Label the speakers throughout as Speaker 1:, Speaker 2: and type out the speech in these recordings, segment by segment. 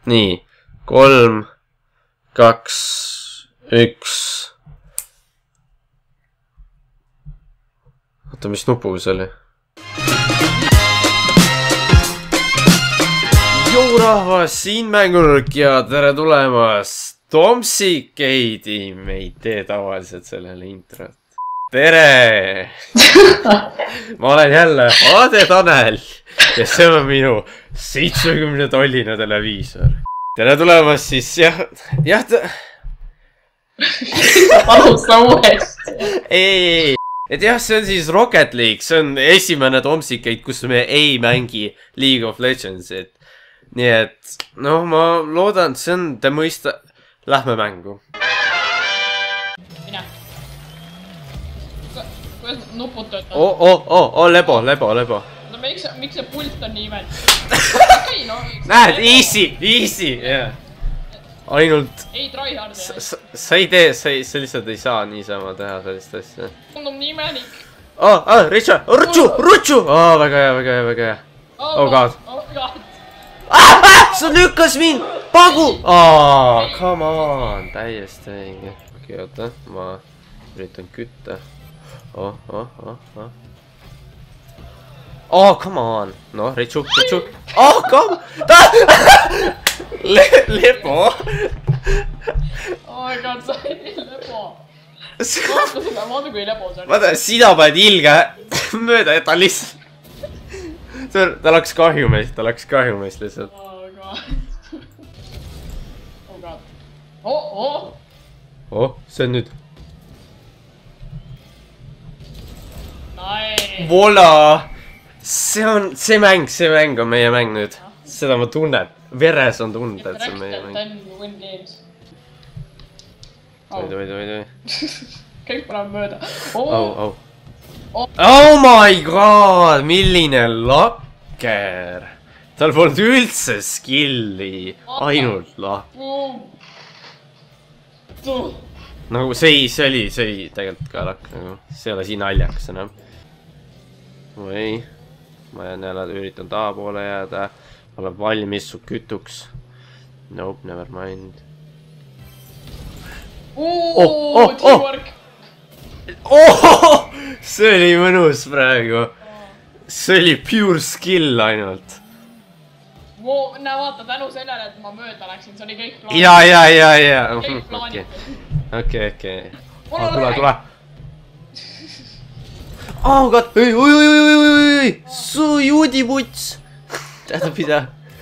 Speaker 1: nii, 3, 2, 1. oota, mis nupu see oli? Jou rahvas, siin Mängurk ja tere tulemast Tomsikeidi. Me ei tee tavaliselt sellele introt. Tere! Ma olen jälle Ade Tanel ja see on minu 70-tolline televiisor. Tere tulemast siis, jah.
Speaker 2: Alusta uuesti.
Speaker 1: Ei. Et jah, see on siis Rocket League, see on esimene Tomsikeid, kus me ei mängi League of Legendsit. Nii et, noh, ma loodan, see on, te mõista, lähme mängu.
Speaker 2: Mine. Kuidas nupud töötavad?
Speaker 1: Lebo.
Speaker 2: No miks see pult on nii imelik?
Speaker 1: Näed, easy, jah. Ainult...
Speaker 2: Ei tryhard.
Speaker 1: Sa ei tee, sa lihtsalt ei saa niisama teha sellist asja.
Speaker 2: Tundub nii imelik.
Speaker 1: Richard, rutsu! Väga hea. Oh god. Sa lükkas mind! Pagu! Come on, täiesti õige. Okei, oota, ma üritan kütta. Come on. Noh, Ritsu. Come! Lebo!
Speaker 2: Oh my god, sa ei lebo. Vaata seda, vaata kui lebo see on.
Speaker 1: Vaata, sina paned ilge mööda, et ta lihtsalt... Ta läks kahju meist lihtsalt.
Speaker 2: Oh god. Oh god.
Speaker 1: See on nüüd...
Speaker 2: Nice.
Speaker 1: Voila! See mäng on meie mäng nüüd. Seda ma tunnen. Veres on tunda, et see on meie mäng. Või.
Speaker 2: Kõik paneb mööda.
Speaker 1: Oh my god! Milline lakker! Tal polnud üldse skilli. Ainult lakker. Nagu see oli tegelikult ka lakk. See ei ole siin naljakas enam. Või. Ma jään jälle üritan taha poole jääda. Olen valmis su kütuks. Nope, never mind.
Speaker 2: Teamwork!
Speaker 1: See oli mõnus praegu. See oli pure skill ainult.
Speaker 2: Näe vaata, tänu sellele, et ma mööda läksin, see oli kõik plaanitud.
Speaker 1: Ja.
Speaker 2: Kõik plaanitud.
Speaker 1: Okei. Tule. Oh god, oi. Su juudiputs. Tähendab mida?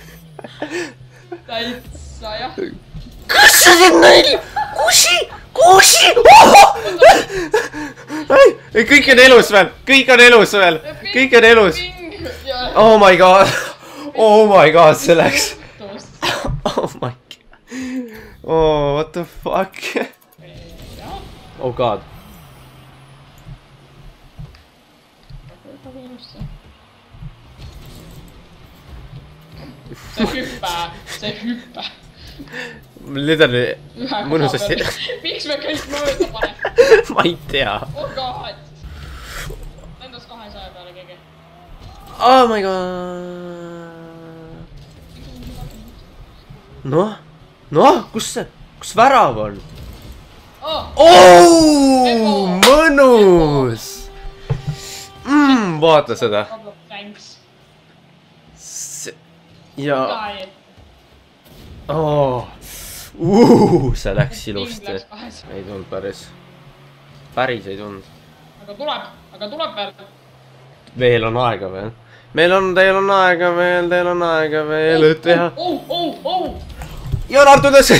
Speaker 2: Täitsa, jah.
Speaker 1: Kas sa teed neil? Kusi! Kõik on elus veel. Oh my god, see läks. Oh my god. What the fuck? Oh god.
Speaker 2: See hüppe.
Speaker 1: Literally mõnusasti.
Speaker 2: Miks me kõik mööda paneme?
Speaker 1: Ma ei tea.
Speaker 2: Oh god. Lendas 200 peale keegi.
Speaker 1: Oh my god. Noh, kus värav on? Mõnus! Vaata seda. Ja... see läks ilusti. Ei tulnud päris ei tulnud.
Speaker 2: Aga tuleb veel.
Speaker 1: Veel on aega veel. Teil on aega veel, et teha. Ja nartudes!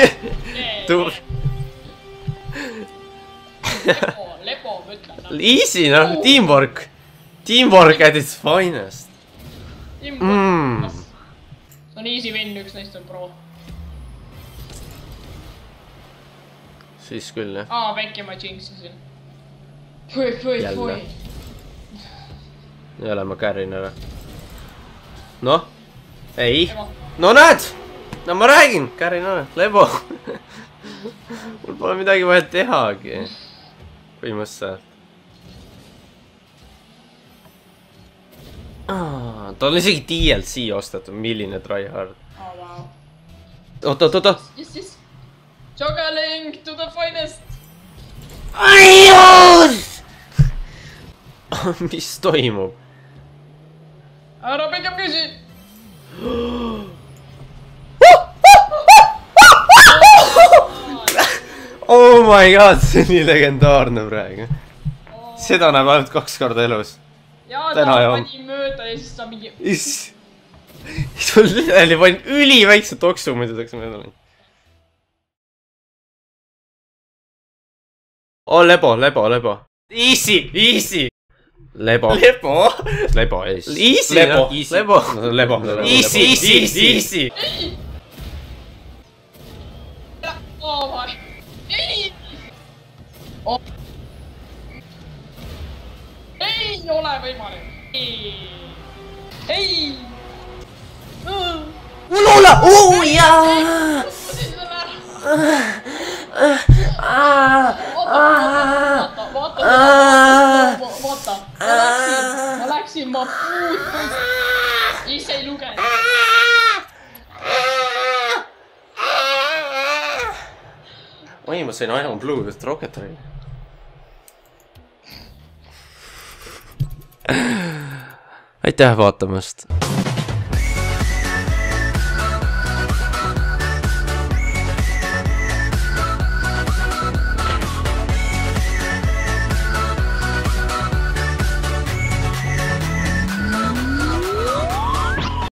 Speaker 2: Lebo, ma ütlen.
Speaker 1: Easy, noh, teamwork. Teamwork at its finest.
Speaker 2: See on easy win, üks neist on pro.
Speaker 1: Siis küll, jah.
Speaker 2: Väike ma jinksisin. Jälle.
Speaker 1: Jälle ma kärin ära. Noh? Ei. No näed! No ma räägin, kärin ära. Lebo. Mul pole midagi vaja tehagi. Põhimõtteliselt. Ta on isegi DLC ostetud, milline tryhard. oota.
Speaker 2: Yes. Juggling to the finest.
Speaker 1: mis toimub?
Speaker 2: Ära pigem küsi.
Speaker 1: Oh my god, see on nii legendaarne praegu. Seda näeb ainult 2 korda elus.
Speaker 2: Jaa, ta pani mööda ja siis ta mingi...
Speaker 1: Sul panin üliväikse toksu, muidu saaks mööda läinud. Oh, lebo. Easy. Lebo. Easy. Lebo. Easy.
Speaker 2: Oh my... Ei! Ei ole võimalik. Ei!
Speaker 1: Ulola! Oo, jaa!
Speaker 2: Vaata. Ma läksin, ma puutun. Ise ei lugenud.
Speaker 1: Oi, ma sain Iron Blue'st Rocket Rail. Aitäh vaatamast!